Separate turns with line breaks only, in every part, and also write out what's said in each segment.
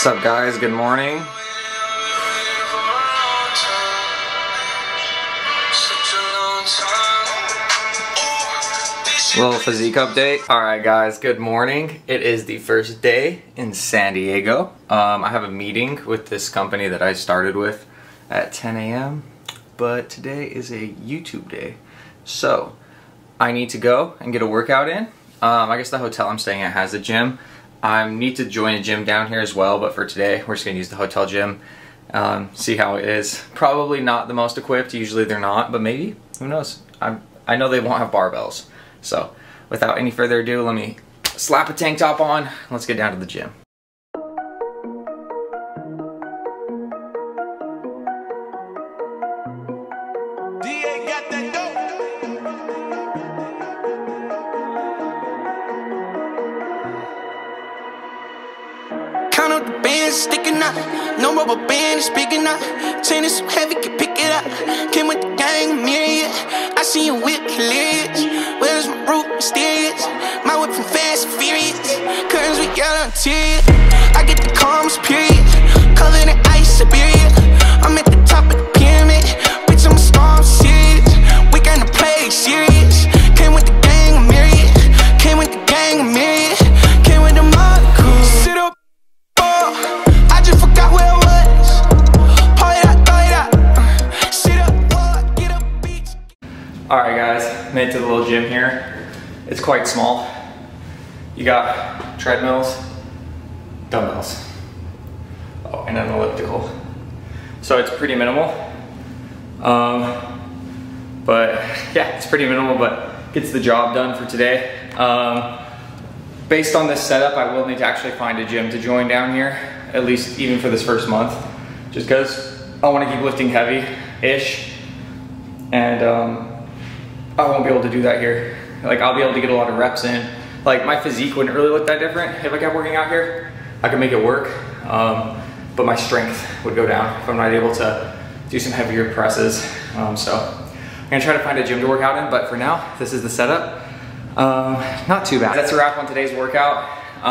What's up, guys? Good morning. Little physique update. Alright guys, good morning. It is the first day in San Diego. I have a meeting with this company that I started with at 10 a.m. But today is a YouTube day. So, I need to go and get a workout in. I guess the hotel I'm staying at has a gym. I need to join a gym down here as well, but for today, we're just gonna use the hotel gym. See how it is. Probably not the most equipped, usually they're not, but maybe, who knows? I know they won't have barbells. So, without any further ado, let me slap a tank top on. Let's get down to the gym.
Count up the bands sticking out. No rubber band is big enough. Chain is so heavy, can pick it up. Came with the gang, myriad. I see you whip hilarious. Where's my root mysterious? My whip from fast and furious. Curtains with yellow interior. I get the calmest period. Covered in ice, Siberia. I'm at the top of the pyramid. Bitch, I'm a star, I'm serious. We got to play serious. Came with the gang, myriad. Came with the gang, myriad. Came with the mud crew. Sit up. I just forgot where I was. Pull it out, throw it out. Sit up, get up, beach.
Alright guys, made it to the little gym here. It's quite small. You got treadmills, dumbbells, and an elliptical. So it's pretty minimal. But yeah, it's pretty minimal, but gets the job done for today. Based on this setup, I will need to actually find a gym to join down here, at least even for this first month, just because I want to keep lifting heavy-ish, and I won't be able to do that here. Like, I'll be able to get a lot of reps in. Like, my physique wouldn't really look that different if I kept working out here. I could make it work, but my strength would go down if I'm not able to do some heavier presses. So I'm gonna try to find a gym to work out in, but for now, this is the setup. Not too bad. That's a wrap on today's workout.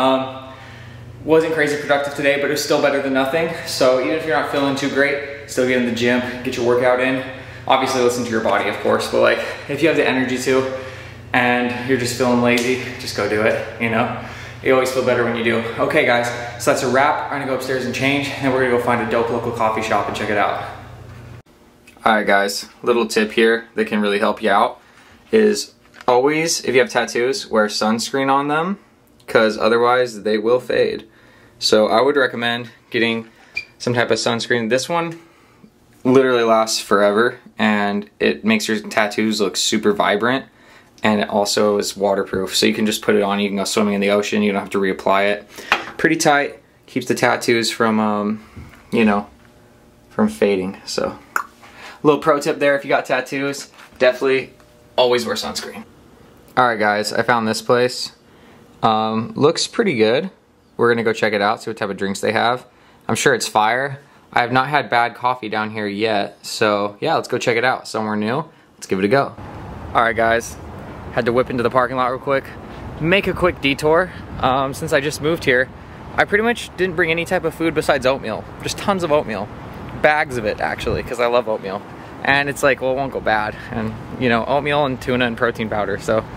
Wasn't crazy productive today, but it was still better than nothing. So even if you're not feeling too great, still get in the gym, get your workout in. Obviously listen to your body, of course, but like if you have the energy to and you're just feeling lazy, just go do it, you know? You always feel better when you do. Okay guys, so that's a wrap. I'm gonna go upstairs and change, and we're gonna go find a dope local coffee shop and check it out. Alright guys, little tip here that can really help you out is always, if you have tattoos, wear sunscreen on them, because otherwise they will fade. So I would recommend getting some type of sunscreen. This one literally lasts forever, and it makes your tattoos look super vibrant, and it also is waterproof. So you can just put it on, you can go swimming in the ocean, you don't have to reapply it. Pretty tight, keeps the tattoos from, you know, from fading. So, a little pro tip there, if you got tattoos, definitely always wear sunscreen. Alright guys, I found this place. Looks pretty good. We're gonna go check it out, see what type of drinks they have. I'm sure it's fire. I have not had bad coffee down here yet, so yeah, let's go check it out. Somewhere new, let's give it a go. Alright guys, had to whip into the parking lot real quick, make a quick detour. Since I just moved here, I pretty much didn't bring any type of food besides oatmeal. Just tons of oatmeal. Bags of it, actually, because I love oatmeal. And it's like, well, it won't go bad. And, you know, oatmeal and tuna and protein powder, so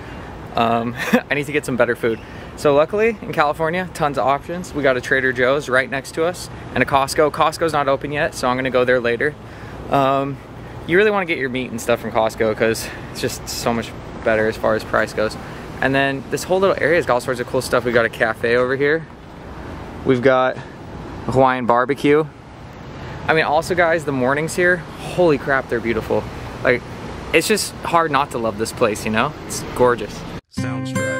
I need to get some better food. So luckily, in California, tons of options. We got a Trader Joe's right next to us, and a Costco. Costco's not open yet, so I'm gonna go there later. You really wanna get your meat and stuff from Costco, because it's just so much better as far as price goes. And then this whole little area has got all sorts of cool stuff. We got a cafe over here. We've got a Hawaiian barbecue. I mean, also guys, the mornings here, holy crap, they're beautiful. Like, it's just hard not to love this place, you know? It's gorgeous.
Sounds right.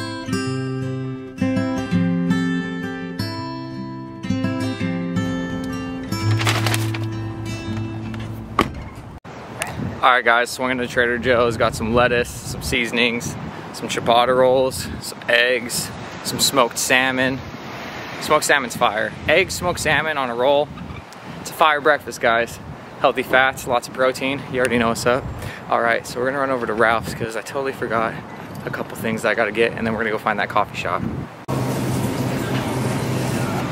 Alright guys, swinging to Trader Joe's, got some lettuce, some seasonings, some ciabatta rolls, some eggs, some smoked salmon. Smoked salmon's fire. Eggs, smoked salmon on a roll. It's a fire breakfast, guys. Healthy fats, lots of protein. You already know what's up. Alright, so we're gonna run over to Ralph's because I totally forgot a couple things that I gotta get, and then we're gonna go find that coffee shop. Damn,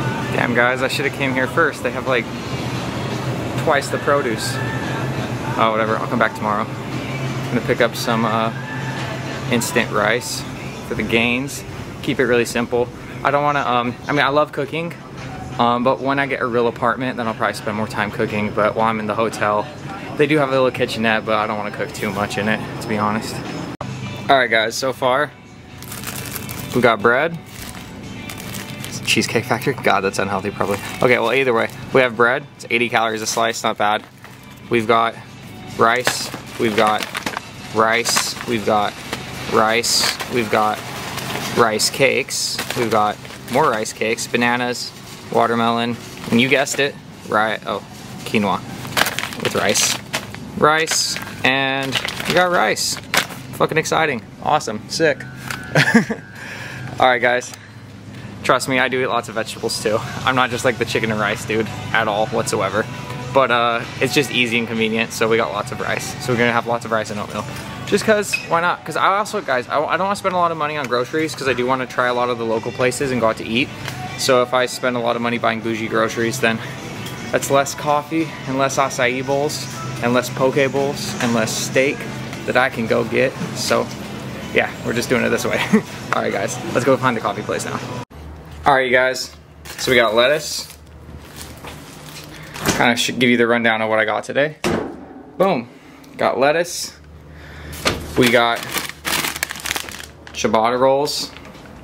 Damn guys, I should have came here first. They have like twice the produce. Oh, whatever, I'll come back tomorrow. I'm gonna pick up some instant rice for the gains. Keep it really simple. I don't wanna, I mean, I love cooking, but when I get a real apartment, then I'll probably spend more time cooking. But while I'm in the hotel, they do have a little kitchenette, but I don't wanna cook too much in it, to be honest. All right guys, so far, we got bread. Cheesecake Factory? God, that's unhealthy probably. Okay, well either way, we have bread. It's 80 calories a slice, not bad. We've got rice, we've got rice, we've got rice, we've got rice cakes, we've got more rice cakes, bananas, watermelon, and you guessed it, right? Oh, quinoa with rice. Rice, and we got rice. Fucking exciting. Awesome. Sick. Alright guys. Trust me, I do eat lots of vegetables too. I'm not just like the chicken and rice dude at all whatsoever. But it's just easy and convenient, so we got lots of rice. So we're gonna have lots of rice and oatmeal. Just cause, why not? Cause I also, guys, I don't wanna spend a lot of money on groceries because I do wanna try a lot of the local places and go out to eat. So if I spend a lot of money buying bougie groceries, then that's less coffee and less acai bowls and less poke bowls and less steak that I can go get. So yeah, we're just doing it this way. All right guys, let's go find the coffee place now. All right you guys, so we got lettuce. Kind of should give you the rundown of what I got today. Boom, got lettuce. We got ciabatta rolls.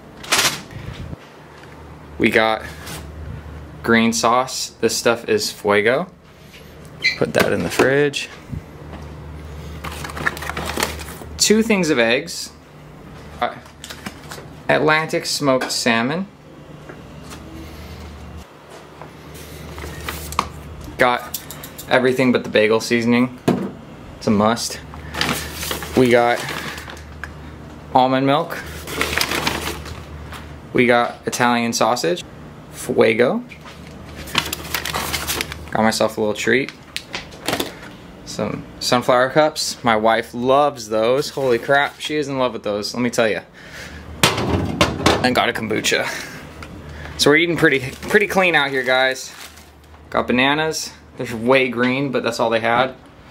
We got green sauce. This stuff is Fuego. Put that in the fridge. 2 things of eggs. Atlantic smoked salmon. Got everything but the bagel seasoning. It's a must. We got almond milk. We got Italian sausage. Fuego. Got myself a little treat. Some sunflower cups. My wife loves those. Holy crap, she is in love with those, let me tell you. And got a kombucha. So we're eating pretty clean out here, guys. Got bananas. They're way green, but that's all they had.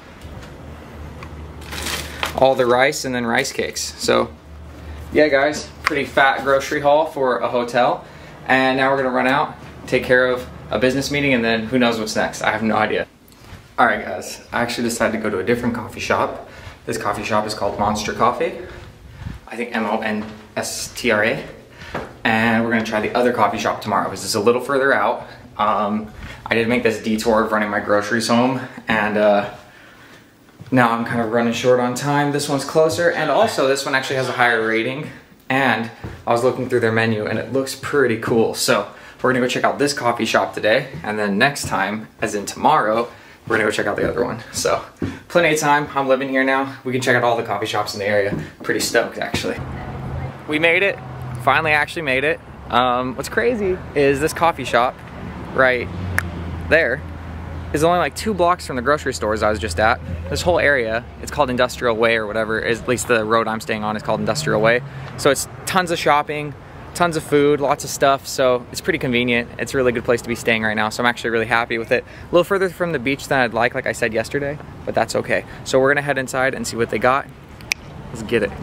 All the rice and then rice cakes. So yeah guys, pretty fat grocery haul for a hotel. And now we're gonna run out, take care of a business meeting, and then who knows what's next. I have no idea. All right guys, I actually decided to go to a different coffee shop. This coffee shop is called Monster Coffee. I think M-O-N-S-T-R-A. And we're gonna try the other coffee shop tomorrow because it's a little further out. I did make this detour of running my groceries home, and now I'm kind of running short on time. This one's closer, and also this one actually has a higher rating, and I was looking through their menu and it looks pretty cool. So we're gonna go check out this coffee shop today, and then next time, as in tomorrow, we're gonna go check out the other one. So plenty of time. I'm living here now. We can check out all the coffee shops in the area. Pretty stoked actually. We made it. Finally actually made it. What's crazy is this coffee shop right there is only like 2 blocks from the grocery stores I was just at. This whole area, it's called Industrial Way or whatever, at least the road I'm staying on is called Industrial Way. So it's tons of shopping, tons of food, lots of stuff, so it's pretty convenient. It's a really good place to be staying right now, so I'm actually really happy with it. A little further from the beach than I'd like I said yesterday, but that's okay. So we're gonna head inside and see what they got. Let's get it.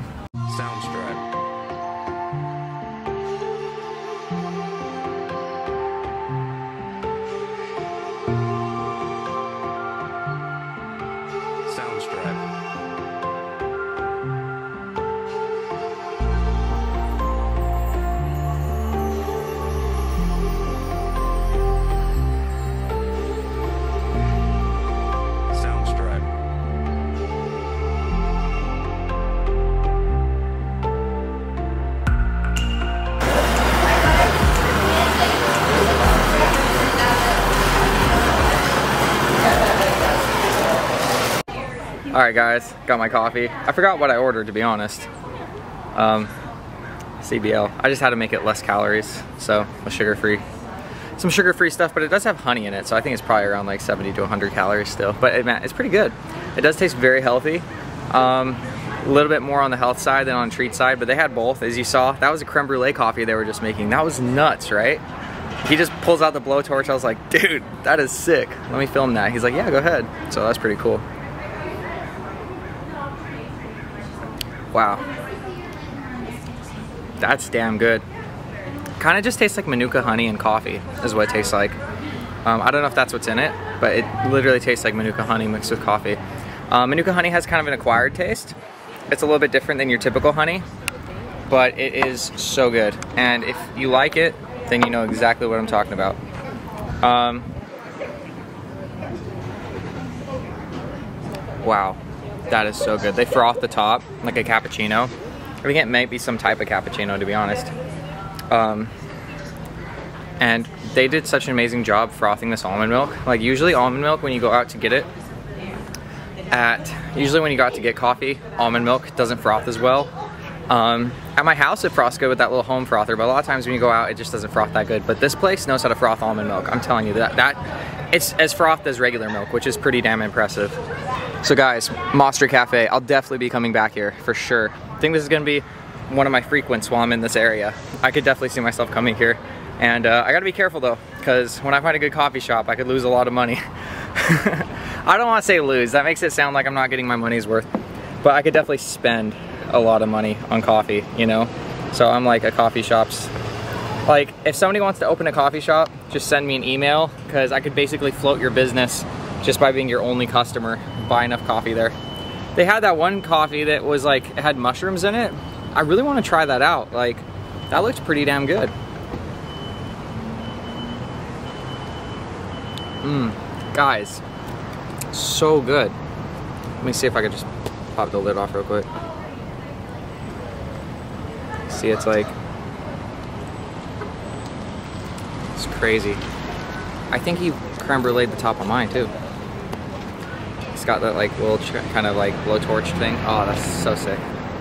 All right guys, got my coffee. I forgot what I ordered, to be honest. CBL. I just had to make it less calories, so sugar-free. Some sugar-free stuff, but it does have honey in it, so I think it's probably around like 70 to 100 calories still. But it's pretty good. It does taste very healthy. A little bit more on the health side than on treat side, but they had both, as you saw. That was a creme brulee coffee they were just making. That was nuts, right? He just pulls out the blowtorch. I was like, dude, that is sick. Let me film that. He's like, yeah, go ahead. So that's pretty cool. Wow. That's damn good. Kind of just tastes like Manuka honey and coffee is what it tastes like. I don't know if that's what's in it, but it literally tastes like Manuka honey mixed with coffee. Manuka honey has kind of an acquired taste. It's a little bit different than your typical honey, but it is so good. And if you like it, then you know exactly what I'm talking about. Wow, that is so good. They froth the top like a cappuccino. I think it might be some type of cappuccino, to be honest. And they did such an amazing job frothing this almond milk. Like usually almond milk, when you go out to get it, usually when you go out to get coffee, almond milk doesn't froth as well. At my house it froths good with that little home frother, but a lot of times when you go out it just doesn't froth that good. But this place knows how to froth almond milk. I'm telling you that it's as frothed as regular milk, which is pretty damn impressive. So guys, Monster Cafe, I'll definitely be coming back here for sure. I think this is gonna be one of my frequents while I'm in this area. I could definitely see myself coming here. And I gotta be careful though, because when I find a good coffee shop, I could lose a lot of money. I don't want to say lose, that makes it sound like I'm not getting my money's worth. But I could definitely spend a lot of money on coffee, you know? So I'm like, a coffee shop's, like, if somebody wants to open a coffee shop, just send me an email, because I could basically float your business just by being your only customer. Buy enough coffee there. They had that one coffee that was like, it had mushrooms in it. I really want to try that out. Like, that looked pretty damn good. Guys, so good. Let me see if I could just pop the lid off real quick. See, it's like, it's crazy. I think he creme bruleed the top of mine too. It's got that like little kind of like blowtorch thing. Oh, that's so sick.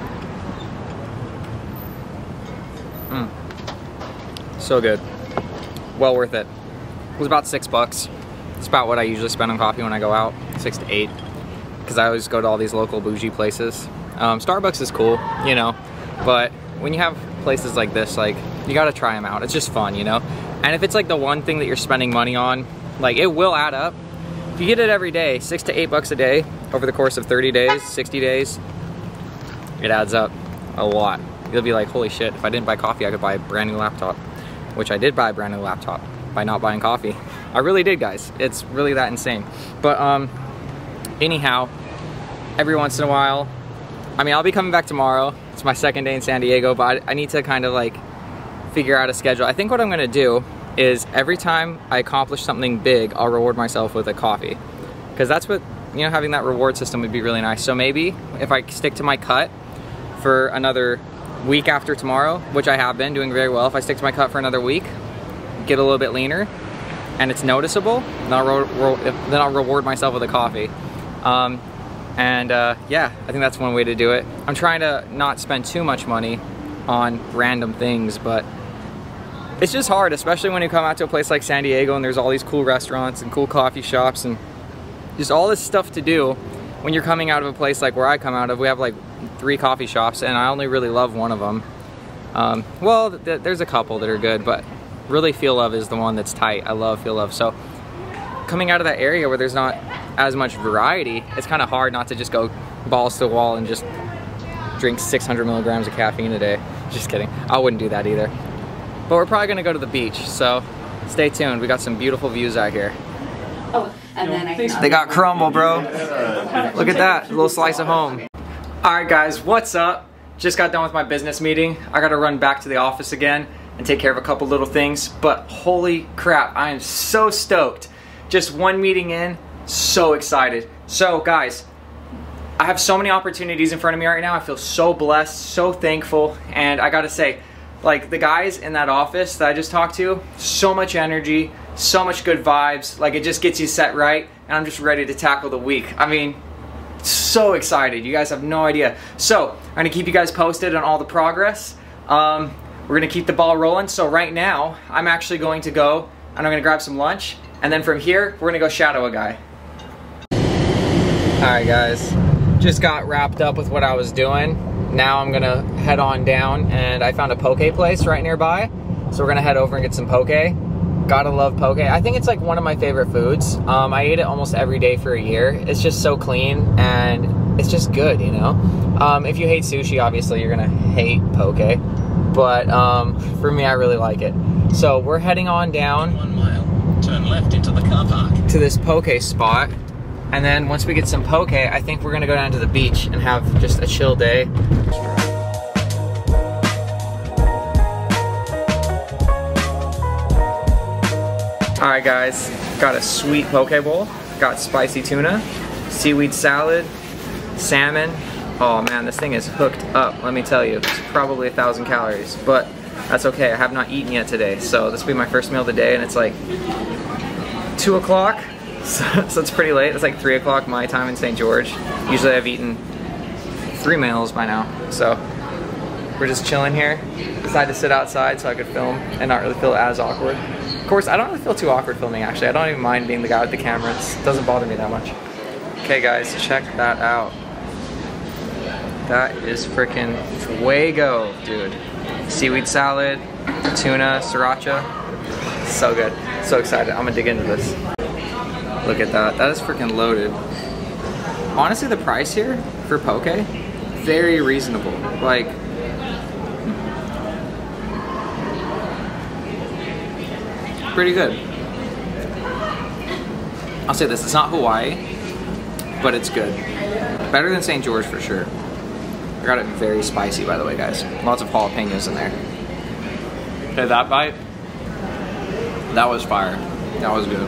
So good. Well worth it. It was about $6. It's about what I usually spend on coffee when I go out, 6 to 8, because I always go to all these local bougie places. Starbucks is cool, you know, but when you have places like this, like, you gotta try them out. It's just fun, you know? And if it's like the one thing that you're spending money on, like, it will add up. If you get it every day, 6 to 8 bucks a day, over the course of 30 days, 60 days, it adds up a lot. You'll be like, holy shit, if I didn't buy coffee, I could buy a brand new laptop. Which I did buy a brand new laptop by not buying coffee. I really did, guys. It's really that insane. But anyhow, every once in a while, I mean, I'll be coming back tomorrow. It's my second day in San Diego, but I need to kind of like figure out a schedule. I think what I'm gonna do is every time I accomplish something big, I'll reward myself with a coffee. Because that's what, you know, having that reward system would be really nice. So maybe if I stick to my cut for another week after tomorrow, which I have been doing very well, if I stick to my cut for another week, get a little bit leaner, and it's noticeable, then I'll reward myself with a coffee. Yeah, I think that's one way to do it. I'm trying to not spend too much money on random things, but it's just hard, especially when you come out to a place like San Diego and there's all these cool restaurants and cool coffee shops and just all this stuff to do. When you're coming out of a place like where I come out of, we have like 3 coffee shops and I only really love one of them. Well, there's a couple that are good, but really Feel Love is the one that's tight. I love Feel Love. So coming out of that area where there's not as much variety, it's kind of hard not to just go balls to the wall and just drink 600 milligrams of caffeine a day. Just kidding. I wouldn't do that either. But we're probably gonna go to the beach, so stay tuned. We got some beautiful views out here.
Oh, and then I can...
They got crumble, bro. Look at that, a little slice of home. All right, guys, what's up? Just got done with my business meeting. I gotta run back to the office again and take care of a couple little things, but holy crap, I am so stoked. Just one meeting in, so excited. So guys, I have so many opportunities in front of me right now. I feel so blessed, so thankful, and I gotta say, like, the guys in that office that I just talked to, so much energy, so much good vibes, like it just gets you set right, and I'm just ready to tackle the week. I mean, so excited, you guys have no idea. So, I'm gonna keep you guys posted on all the progress. We're gonna keep the ball rolling, so right now, I'm actually going to go, and I'm gonna grab some lunch, and then from here, we're gonna go shadow a guy. Alright guys, just got wrapped up with what I was doing. Now I'm gonna head on down, and I found a poke place right nearby, so we're gonna head over and get some poke.
Gotta love poke. I think it's like one of my favorite foods. I eat it almost every day for a year. It's just so clean and it's just good, you know? If you hate sushi, obviously you're gonna hate poke. But for me, I really like it. So we're heading on down
1 mile, turn left into the car park.
to this poke spot. And then once we get some poke, I think we're gonna go down to the beach and have just a chill day. All right guys, got a sweet poke bowl, got spicy tuna, seaweed salad, salmon. Oh man, this thing is hooked up, let me tell you. It's probably 1,000 calories, but that's okay. I have not eaten yet today, so this will be my first meal of the day, and it's like 2 o'clock, so it's pretty late. It's like 3 o'clock my time in St. George. Usually I've eaten 3 meals by now, so we're just chilling here. Decided to sit outside so I could film and not really feel as awkward. Of course, I don't really feel too awkward filming actually. I don't even mind being the guy with the camera. It doesn't bother me that much. Okay guys, check that out. That is freaking fuego, dude. Seaweed salad, tuna, sriracha. So good. So excited. I'm gonna dig into this. Look at that. That is freaking loaded. Honestly, the price here for poke, very reasonable. Like, pretty good. I'll say this, it's not Hawaii, but it's good. Better than St. George for sure. I got it very spicy, by the way, guys. Lots of jalapenos in there. Okay, that bite, that was fire. That was good.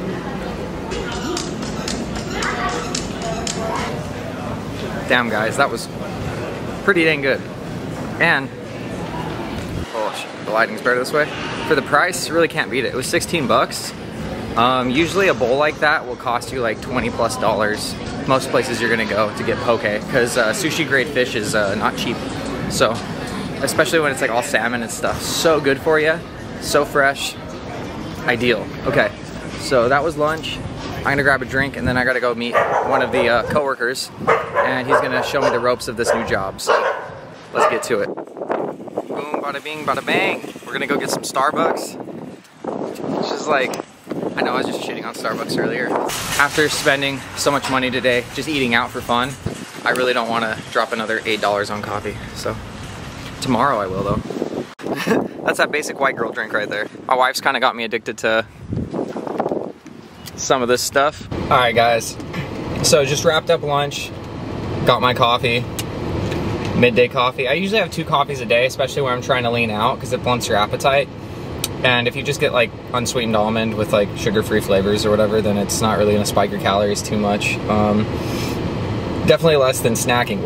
Damn, guys, that was pretty dang good. And, oh, the lighting's better this way. For the price, you really can't beat it. It was 16 bucks. Usually a bowl like that will cost you like $20+ most places you're gonna go to get poke, because sushi grade fish is not cheap. So, especially when it's like all salmon and stuff. So good for you, so fresh, ideal. Okay, so that was lunch. I'm gonna grab a drink and then I gotta go meet one of the coworkers, and he's gonna show me the ropes of this new job. So let's get to it. Boom, bada bing, bada bang. We're gonna go get some Starbucks. Which is like, I know I was just shitting on Starbucks earlier. After spending so much money today, just eating out for fun, I really don't wanna drop another $8 on coffee. So tomorrow I will though. That's that basic white girl drink right there. My wife's kinda got me addicted to some of this stuff. All right guys, so just wrapped up lunch, got my coffee. Midday coffee. I usually have 2 coffees a day, especially when I'm trying to lean out, because it blunts your appetite. And if you just get like unsweetened almond with like sugar-free flavors or whatever, then it's not really gonna spike your calories too much. Definitely less than snacking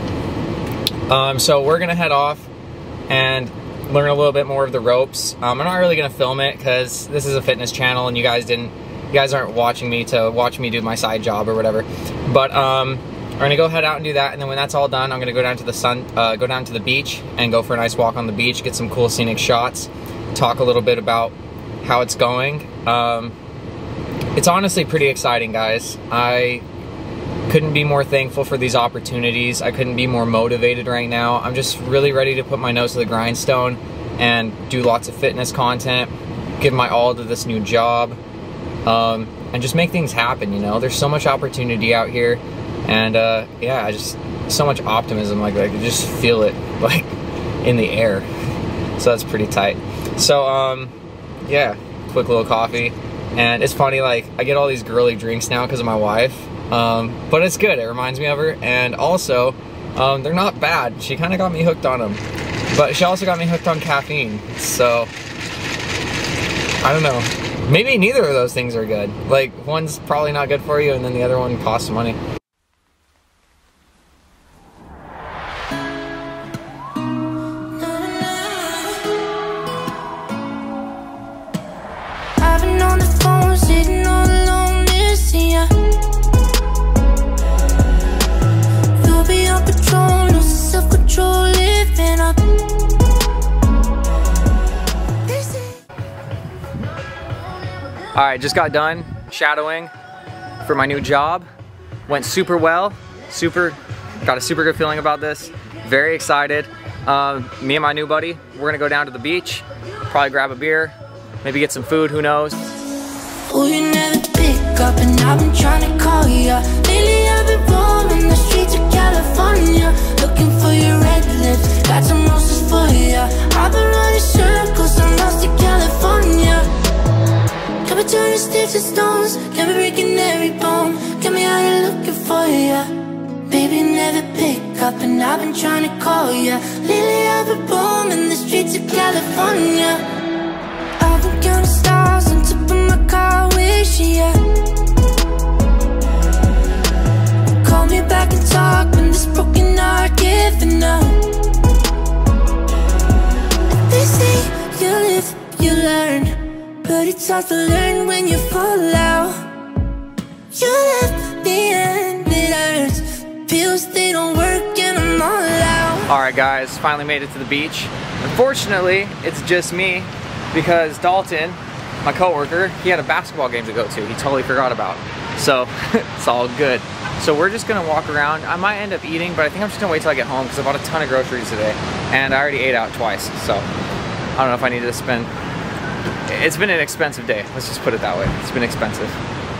would. So we're gonna head off and learn a little bit more of the ropes. I'm not really gonna film it because this is a fitness channel and you guys aren't watching me to watch me do my side job or whatever. But we're gonna go head out and do that, and then when that's all done, I'm gonna go down to the beach and go for a nice walk on the beach, get some cool scenic shots, talk a little bit about how it's going. It's honestly pretty exciting, guys. I couldn't be more thankful for these opportunities. I couldn't be more motivated right now. I'm just really ready to put my nose to the grindstone and do lots of fitness content, give my all to this new job, and just make things happen, you know? There's so much opportunity out here. And yeah, I just, so much optimism, like I could just feel it like in the air. So that's pretty tight. So yeah, quick little coffee. And it's funny, like I get all these girly drinks now because of my wife. But it's good, it reminds me of her. And also, they're not bad. She kind of got me hooked on them. But she also got me hooked on caffeine. So, I don't know. Maybe neither of those things are good. Like, one's probably not good for you and then the other one costs money. All right, just got done shadowing for my new job. Went super well, got a super good feeling about this. Very excited. Me and my new buddy, we're gonna go down to the beach, probably grab a beer, maybe get some food, who knows.
Oh, you never pick up, and I've been trying to call ya. Lately I've been roaming the streets of California, looking for your red lips, got some roses for ya. I've been running circles, I'm lost in California. Got me turning sticks to stones, got me breaking every bone, got me out here looking for ya. Baby, never pick up, and I've been trying to call ya. Lately I've been roaming the streets of California. I've been counting stars on top of my car, wish ya. Call me back and talk when this broken heart giving up. They say you live, you learn, but it's hard to learn when you fall out. You left me and it hurts. Pills, they don't work and I'm all out.
Alright guys, finally made it to the beach. Unfortunately, it's just me because Dalton, my coworker, he had a basketball game to go to. He totally forgot about. So, it's all good. So we're just gonna walk around. I might end up eating, but I think I'm just gonna wait till I get home because I bought a ton of groceries today. And I already ate out twice, so I don't know if I need to spend... It's been an expensive day, let's just put it that way. It's been expensive.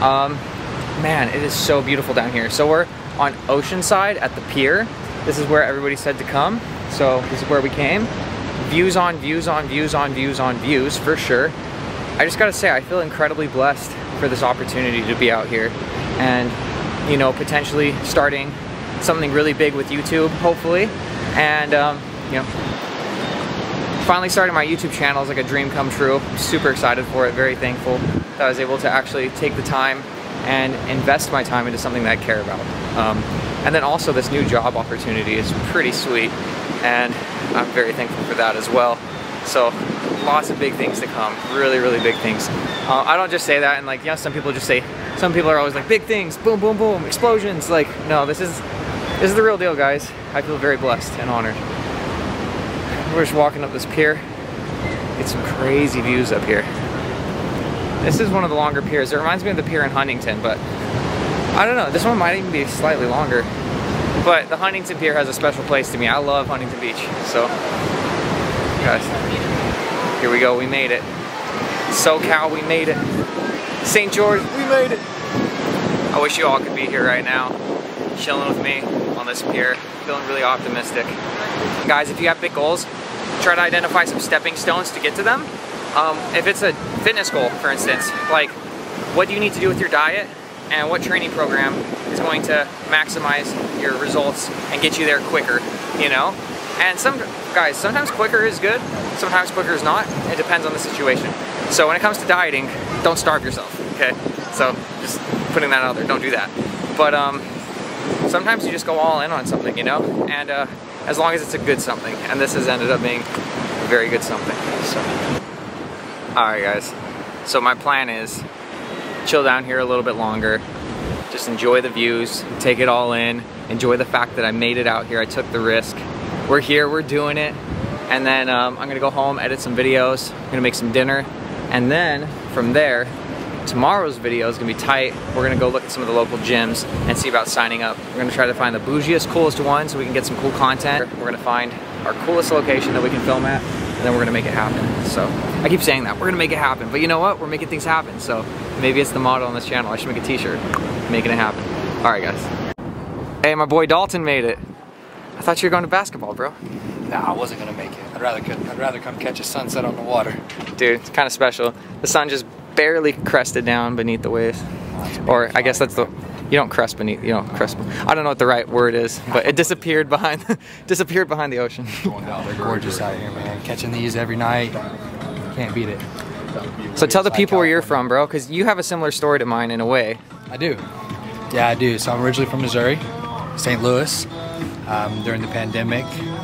Man, it is so beautiful down here. So we're on Oceanside at the pier. This is where everybody said to come. So this is where we came. Views on views on views on views on views for sure. I just gotta say, I feel incredibly blessed for this opportunity to be out here and, you know, potentially starting something really big with YouTube, hopefully. And, you know, finally starting my YouTube channel is like a dream come true. I'm super excited for it, very thankful that I was able to actually take the time and invest my time into something that I care about. And then also this new job opportunity is pretty sweet, and I'm very thankful for that as well. So lots of big things to come, really, really big things. I don't just say that and like, you know, some people are always like, big things, boom, boom, boom, explosions. Like, no, this is the real deal, guys. I feel very blessed and honored. We're just walking up this pier. Get some crazy views up here. This is one of the longer piers. It reminds me of the pier in Huntington, but I don't know. This one might even be slightly longer. But the Huntington Pier has a special place to me. I love Huntington Beach. So, guys, here we go. We made it. SoCal, we made it. St. George, we made it. I wish you all could be here right now, chilling with me on this pier, feeling really optimistic. Guys, if you have big goals, try to identify some stepping stones to get to them. If it's a fitness goal, for instance, like what do you need to do with your diet and what training program is going to maximize your results and get you there quicker, you know? And guys, sometimes quicker is good, sometimes quicker is not. It depends on the situation. So when it comes to dieting, don't starve yourself, okay? So just putting that out there, don't do that. But sometimes you just go all in on something, you know? And as long as it's a good something, and this has ended up being a very good something, so. Alright guys, so my plan is chill down here a little bit longer, just enjoy the views, take it all in, enjoy the fact that I made it out here, I took the risk. We're here, we're doing it, and then I'm gonna go home, edit some videos, I'm gonna make some dinner, and then from there, tomorrow's video is gonna be tight. We're gonna go look at some of the local gyms and see about signing up. We're gonna try to find the bougiest, coolest one so we can get some cool content. We're gonna find our coolest location that we can film at, and then we're gonna make it happen. So I keep saying that, we're gonna make it happen, but you know what? We're making things happen, so maybe it's the motto on this channel. I should make a t-shirt, making it happen. All right, guys. Hey, my boy Dalton made it. I thought you were going to basketball, bro.
Nah, I wasn't gonna make it. I'd rather come catch a sunset on the water.
Dude, it's kind of special. The sun just barely crested down beneath the waves. Or I guess that's the, you don't crest beneath, you don't crest. I don't know what the right word is, but it disappeared behind the ocean.
They're gorgeous out here, man. Catching these every night, can't beat it.
So tell the people where you're from, bro, because you have a similar story to mine in a way.
I do. Yeah, I do. So I'm originally from Missouri, St. Louis. During the pandemic,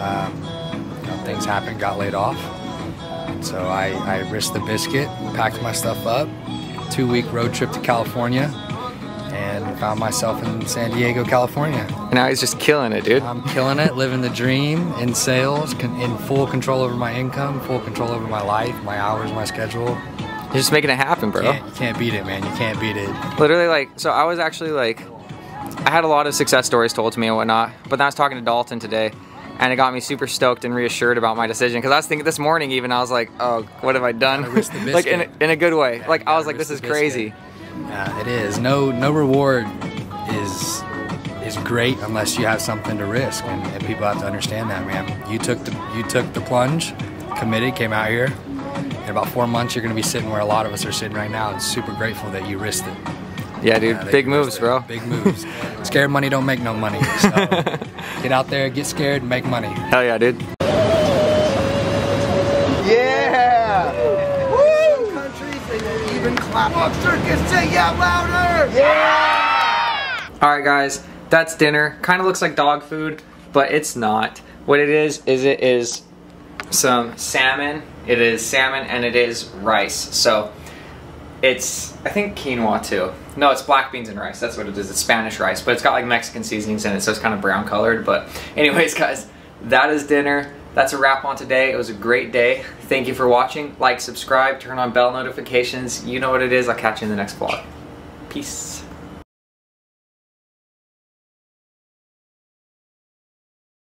things happened, got laid off. So I risked the biscuit, packed my stuff up, 2-week road trip to California, and found myself in San Diego, California.
And now he's just killing it, dude.
I'm killing it, living the dream, in sales, in full control over my income, full control over my life, my hours, my schedule.
You're just making it happen, bro.
You can't beat it, man. You can't beat it.
Literally, like, so I was actually like, I had a lot of success stories told to me and whatnot, but then I was talking to Dalton today, and it got me super stoked and reassured about my decision. Because I was thinking this morning even, I was like, oh, what have I done? Like in a good way.
Yeah,
like I was like, this is crazy.
Yeah, it is. No reward is great unless you have something to risk, and people have to understand that, man. You took the plunge, committed, came out here. In about 4 months, you're gonna be sitting where a lot of us are sitting right now, and super grateful that you risked it.
Yeah, dude, big moves, bro.
Big moves. Scared money don't make no money. So get out there, get scared, and make money.
Hell yeah, dude.
Yeah! Woo! Countries and even clap on circus, say yeah louder! Yeah!
Alright guys, that's dinner. Kind of looks like dog food, but it's not. What it is it is some salmon. It is salmon and it is rice. So it's, I think, quinoa too. No, it's black beans and rice. That's what it is. It's Spanish rice, but it's got like Mexican seasonings in it, so it's kind of brown colored. But anyways, guys, that is dinner. That's a wrap on today. It was a great day. Thank you for watching. Like, subscribe, turn on bell notifications. You know what it is. I'll catch you in the next vlog. Peace.